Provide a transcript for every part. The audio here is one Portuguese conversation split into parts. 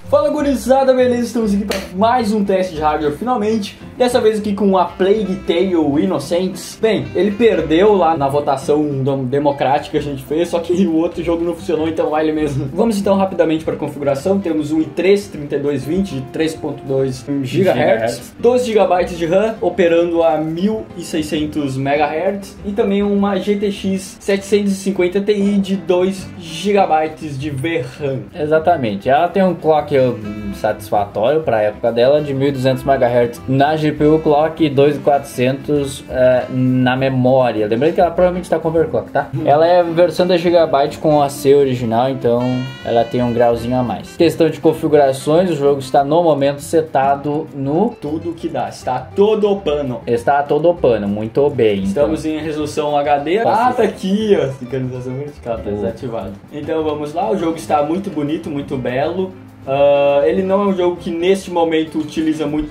Fala gurizada, beleza? Estamos aqui para mais um teste de hardware finalmente. Dessa vez aqui com a Plague Tale Innocents. Bem, ele perdeu lá na votação democrática que a gente fez, só que o outro jogo não funcionou, então vai ele mesmo. Vamos então rapidamente para a configuração. Temos um i3 3220 de 3.2 GHz, 12 GB de RAM, operando a 1600 MHz e também uma GTX 750 Ti de 2 GB de VRAM. Exatamente, ela tem um clock satisfatório para a época dela de 1200 MHz na GPU clock e 2400 na memória. Lembrando que ela provavelmente está com overclock, tá? Ela é a versão da Gigabyte com AC original, então ela tem um grauzinho a mais. Questão de configurações, o jogo está no momento setado no tudo que dá, está todo pano. Está todo pano, muito bem. Estamos em resolução HD. Tá aqui, ó, sincronização vertical, tá desativado. Então vamos lá, o jogo está muito bonito, muito belo. Ele não é um jogo que neste momento utiliza muito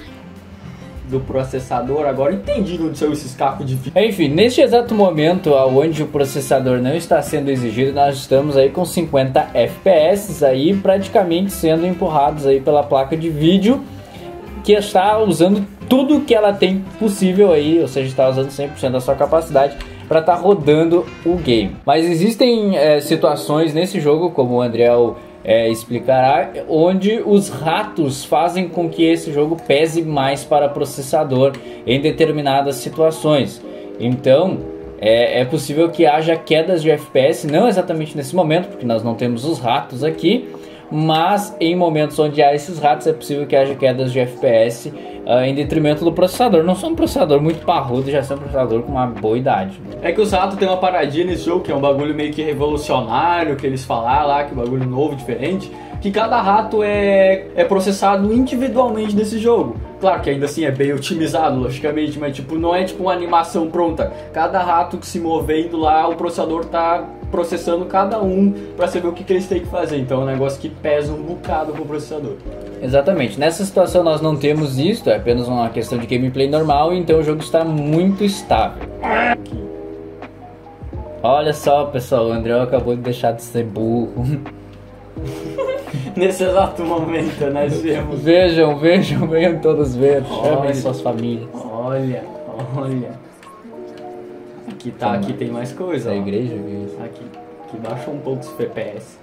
do processador. Agora entendi onde são esses cacos de vídeo. Enfim, neste exato momento, onde o processador não está sendo exigido, nós estamos aí com 50 FPS aí praticamente sendo empurrados aí pela placa de vídeo, que está usando tudo que ela tem possível aí, ou seja, está usando 100% da sua capacidade para estar rodando o game. Mas existem situações nesse jogo, como o Andriel explicará, onde os ratos fazem com que esse jogo pese mais para processador em determinadas situações. Então é possível que haja quedas de FPS, não exatamente nesse momento, porque nós não temos os ratos aqui, mas em momentos onde há esses ratos é possível que haja quedas de FPS em detrimento do processador. Não sou um processador muito parrudo, já sou um processador com uma boa idade. É que os ratos tem uma paradinha nesse jogo, que é um bagulho meio que revolucionário, que eles falaram lá, que é um bagulho novo, diferente, que cada rato é processado individualmente nesse jogo. Claro que ainda assim é bem otimizado, logicamente, mas tipo, não é tipo uma animação pronta. Cada rato que se movendo lá, o processador tá processando cada um para saber o que eles têm que fazer. Então é um negócio que pesa um bocado pro processador. Exatamente, nessa situação nós não temos isso, é apenas uma questão de gameplay normal, então o jogo está muito estável. Olha só, pessoal, o André acabou de deixar de ser burro. Nesse exato momento nós vemos. Vejam, venham todos ver, chamem suas famílias. Olha. Aqui tem mais coisa. A igreja, aqui baixou um pouco os FPS.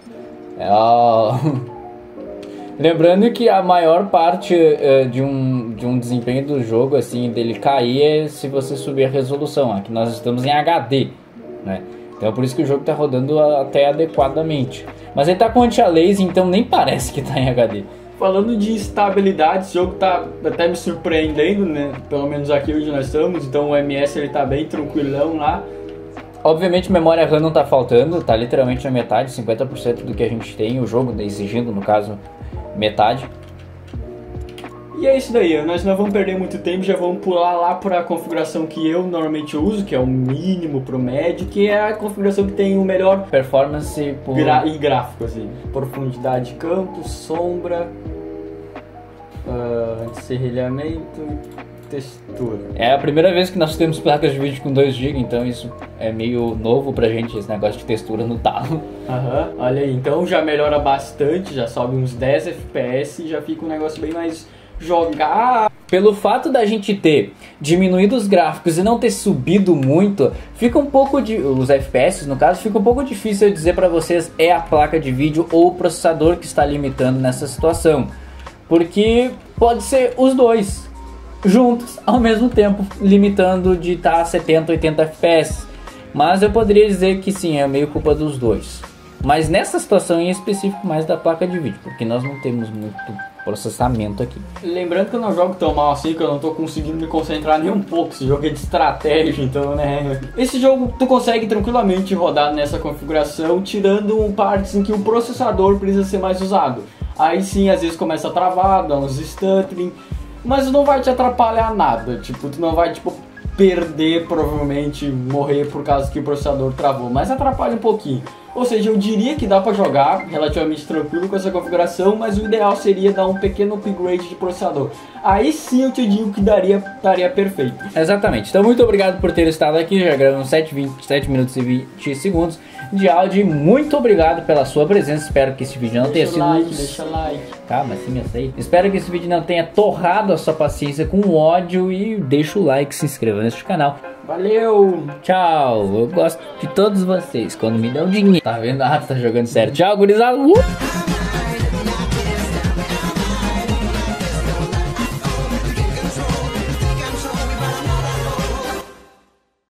Lembrando que a maior parte de um desempenho do jogo, assim, dele cair é se você subir a resolução. Aqui nós estamos em HD, né? Então por isso que o jogo está rodando até adequadamente. Mas ele está com anti-aliasing, então nem parece que está em HD. Falando de estabilidade, esse jogo tá até me surpreendendo, né? Pelo menos aqui onde nós estamos. Então o MS ele tá bem tranquilão lá. Obviamente memória RAM não tá faltando, tá literalmente na metade, 50% do que a gente tem, o jogo exigindo, no caso, metade. E é isso daí, nós não vamos perder muito tempo, já vamos pular lá para a configuração que eu normalmente uso, que é o mínimo pro médio, que é a configuração que tem o melhor performance e gráfico, assim. Profundidade de campo, sombra, serrilhamento e textura. É a primeira vez que nós temos placas de vídeo com 2 GB, então isso é meio novo pra gente, esse negócio de textura no talo. Olha aí, então já melhora bastante, já sobe uns 10 FPS e já fica um negócio bem mais jogar. Pelo fato da gente ter diminuído os gráficos e não ter subido muito, fica um pouco os FPS no caso, fica um pouco difícil eu dizer pra vocês é a placa de vídeo ou o processador que está limitando nessa situação, porque pode ser os dois juntos ao mesmo tempo, limitando de estar a 70, 80 FPS, mas eu poderia dizer que sim, é meio culpa dos dois, mas nessa situação em específico mais da placa de vídeo, porque nós não temos muito processamento aqui. Lembrando que eu não jogo tão mal assim, que eu não tô conseguindo me concentrar nem um pouco. Esse jogo é de estratégia, então, né? Esse jogo tu consegue tranquilamente rodar nessa configuração, tirando partes em que o processador precisa ser mais usado. Aí sim, às vezes começa a travar, dá uns stuttering, mas não vai te atrapalhar nada. Tipo, tu não vai, tipo, perder, provavelmente morrer por causa que o processador travou, mas atrapalha um pouquinho. Ou seja, eu diria que dá pra jogar relativamente tranquilo com essa configuração, mas o ideal seria dar um pequeno upgrade de processador. Aí sim eu te digo que daria perfeito. Exatamente. Então muito obrigado por ter estado aqui. Já gravamos 7 minutos e 20 segundos de áudio. E muito obrigado pela sua presença. Espero que esse vídeo não tenha sido... Deixa like. Calma, assim eu sei. Espero que esse vídeo não tenha torrado a sua paciência com ódio. E deixa o like, se inscreva neste canal. Valeu! Tchau! Eu gosto de todos vocês quando me dão dinheiro. Tá vendo? Ah, tá jogando sério. Tchau, gurizada!